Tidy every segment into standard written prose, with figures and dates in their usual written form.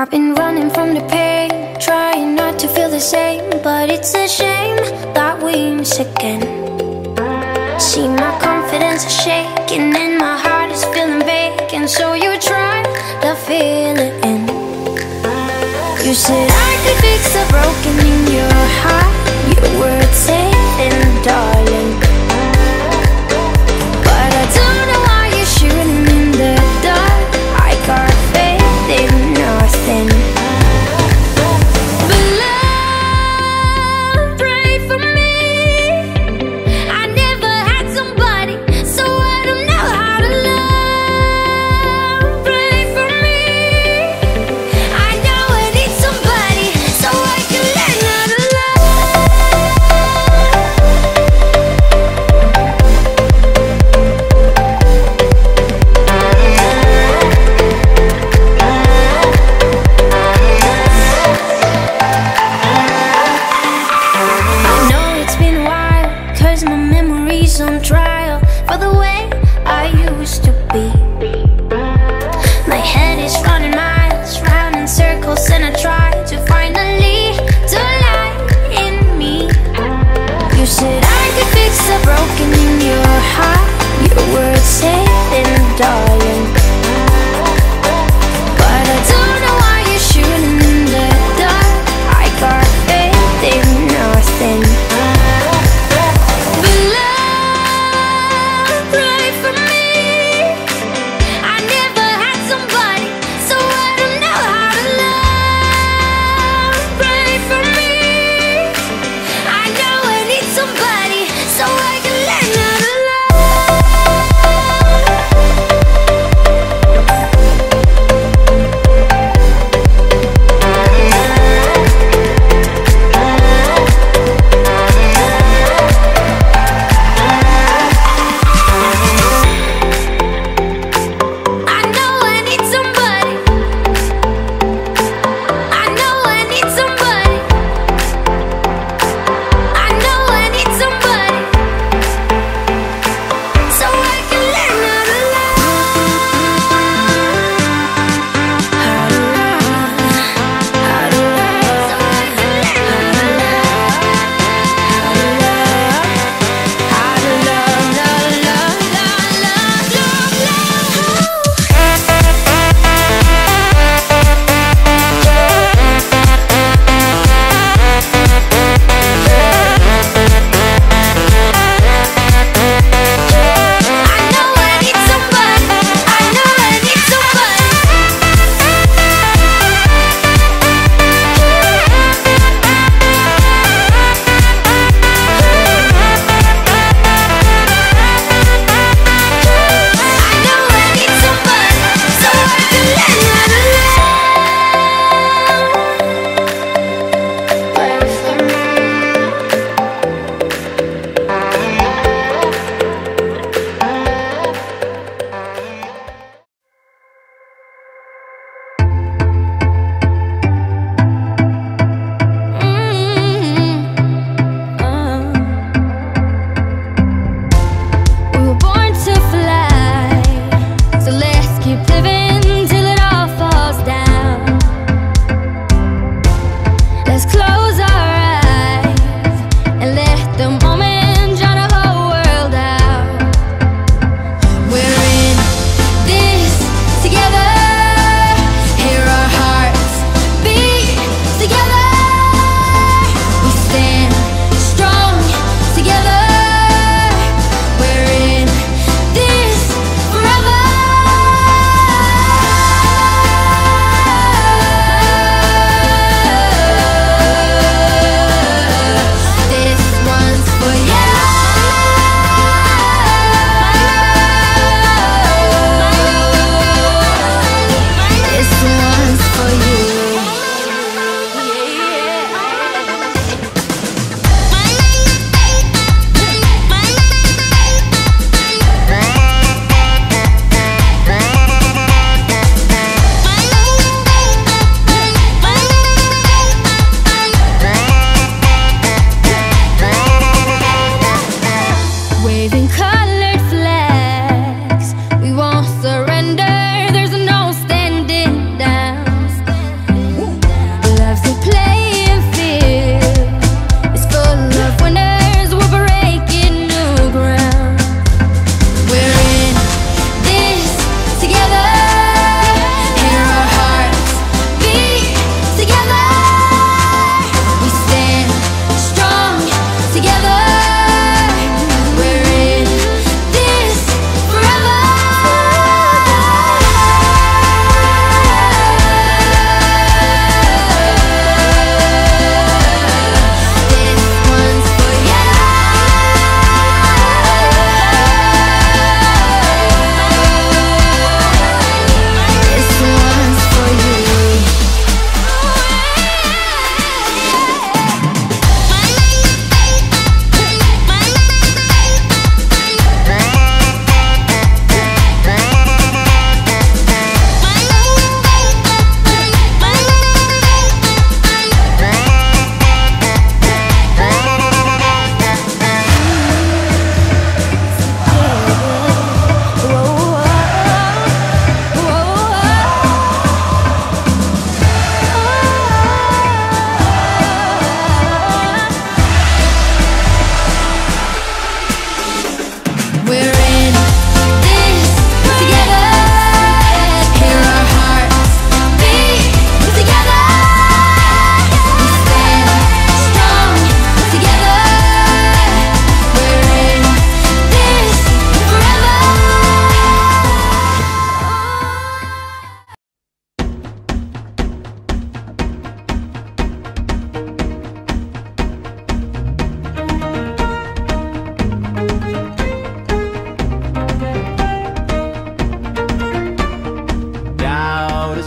I've been running from the pain, trying not to feel the same, but it's a shame that we miss again. See, my confidence is shaking and my heart is feeling vacant, so you try to fill it in. You said I could fix the broken in your heart. Your words saying, darling, but I don't know why you're shooting in the dark. I got faith in nothing. But love, pray for me. I never had somebody, so I don't know how to love. Pray for me. I know I need somebody, so I can learn how to love.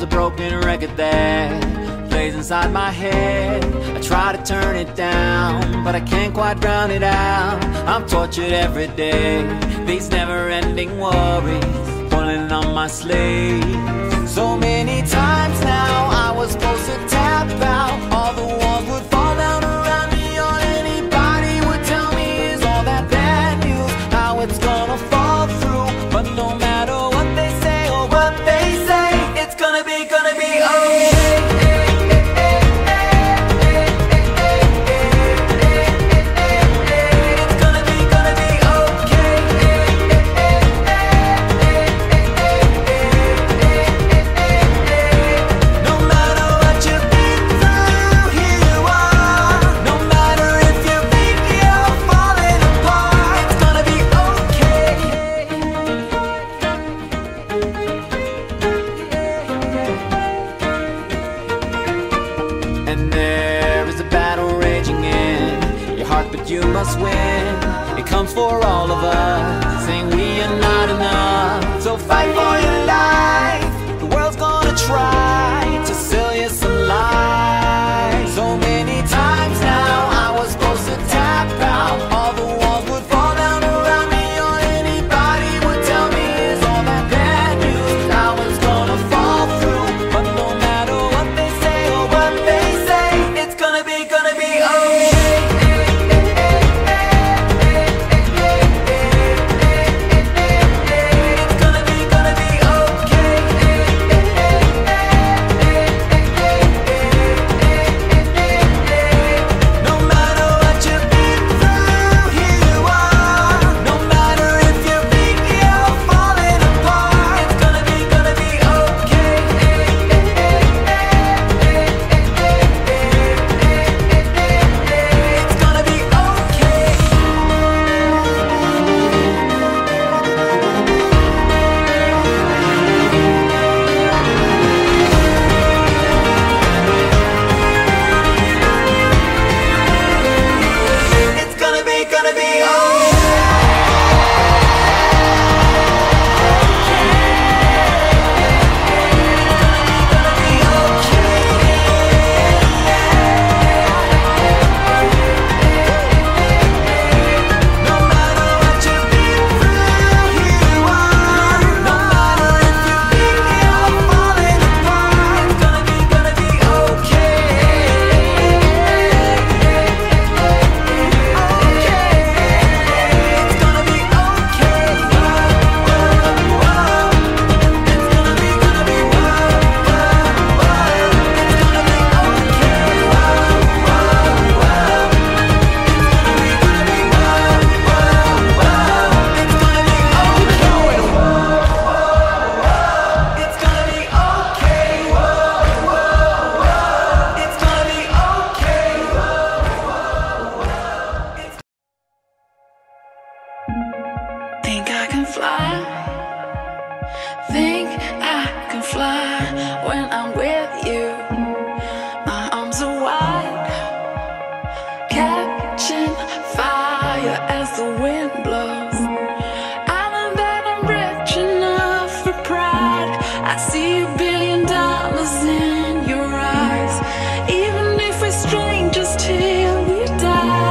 a broken record that plays inside my head. I try to turn it down, but I can't quite drown it out. I'm tortured every day, these never-ending worries pulling on my sleeve. So many times now I was supposed to tap out, all the walls would fall down around me. All anybody would tell me is all that bad news, how it's gonna fall through. But no matter what they say or what they say, it's gonna be okay. You must win, it comes for all of us, saying we are not enough. So fight for your life, the world's gonna try to sell you some lies. So many times now I was supposed to tap out, all the walls would fall down around me. All anybody would tell me is all that bad news, how it's gonna fall through. But no matter what they say or what they say, it's gonna be okay. Think I can fly. Think I can fly when I'm with you. My arms are wide, catching fire as the wind blows. I know that I'm rich enough for pride. I see $1 billion in your eyes, even if we're strangers till we die.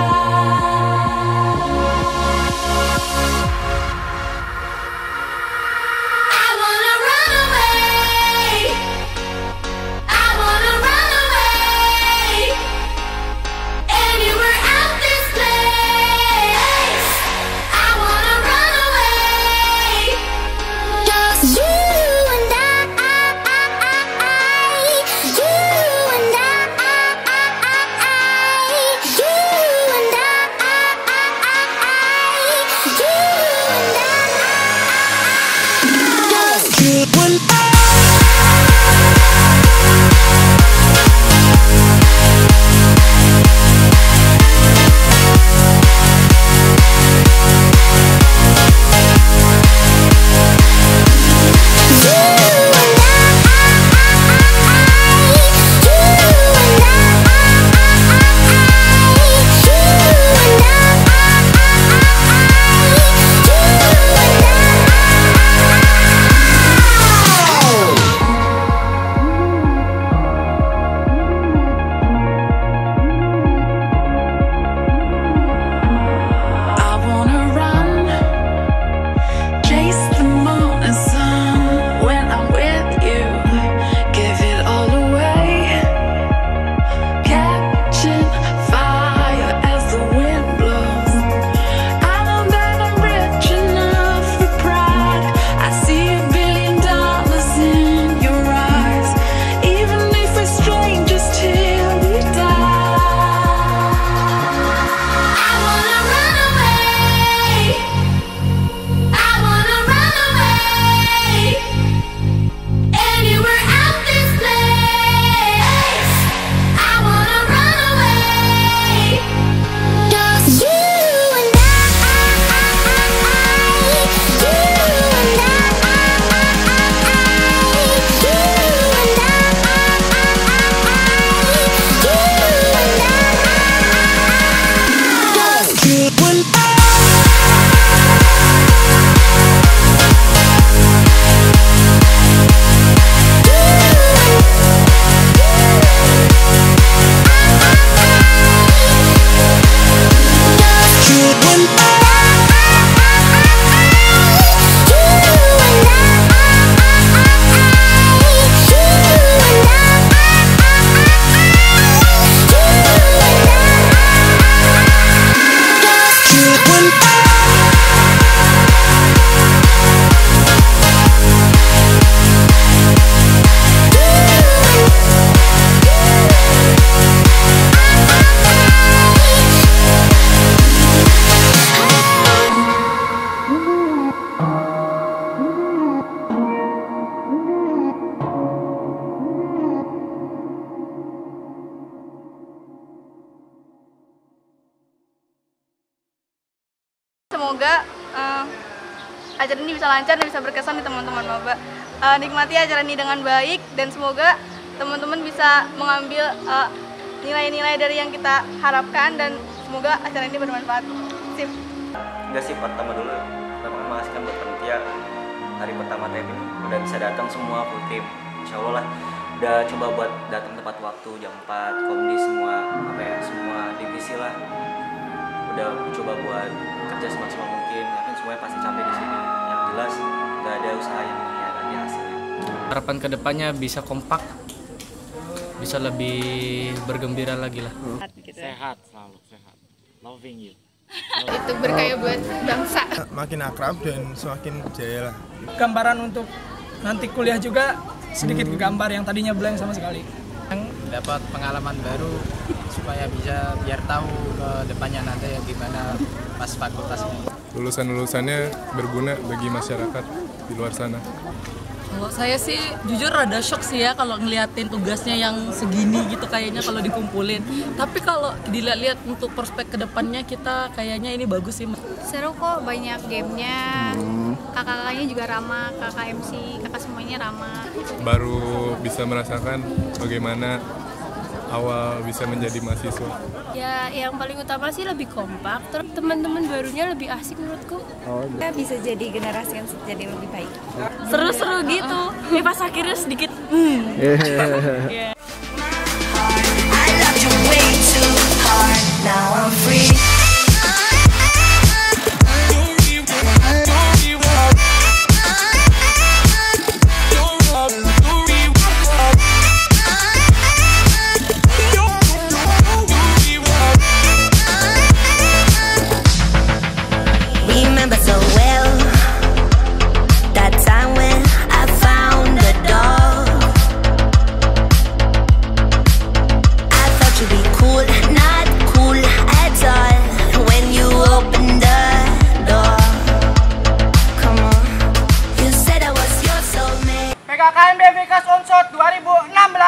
acara ini bisa lancar dan bisa berkesan di teman-teman maba. Nikmati acara ini dengan baik dan semoga teman-teman bisa mengambil nilai-nilai dari yang kita harapkan dan semoga acara ini bermanfaat. Sip. Enggak sih, pertama dulu memang mengasihkan buat panitia. Hari pertama TM ini udah bisa datang semua full tim. Insya Allah lah udah coba buat datang tepat waktu jam 4, komdi semua semua divisi lah. Udah coba buat kerja semaksimal mungkin. Yakin semuanya pasti capek di sini. Yang jelas nggak ada usaha yang nanti hasilnya. Harapan kedepannya bisa kompak, bisa lebih bergembira lagi lah. Sehat selalu, sehat. Loving you. Itu berkaya buat bangsa. Makin akrab dan semakin jaya lah. Gambaran untuk nanti kuliah juga sedikit kegambar yang tadinya blank sama sekali. Dapat pengalaman baru supaya bisa biar tahu ke depannya nanti ya gimana pas fakultasnya. Lulusan-lulusannya berguna bagi masyarakat di luar sana. Kalau saya sih jujur rada shock sih ya kalau ngeliatin tugasnya yang segini gitu kayaknya kalau dikumpulin. Tapi kalau dilihat-lihat untuk prospek kedepannya kita kayaknya ini bagus sih. Seru kok, banyak gamenya. Kakak-kakaknya juga ramah, kakak MC, kakak semuanya ramah. Baru bisa merasakan bagaimana awal bisa menjadi mahasiswa. Ya, yang paling utama sih lebih kompak. Terus teman-teman barunya lebih asik menurutku. Kita bisa jadi generasi yang jadi lebih baik. Seru-seru gitu. Ini pas akhirnya sedikit. I loved you way too hard. Now I'm free. Remember so well that time when I found the door. I thought you'd be cool, not cool at all when you opened the door. Come on, you said I was your soulmate. PKKMB Vikas Unsur 2016.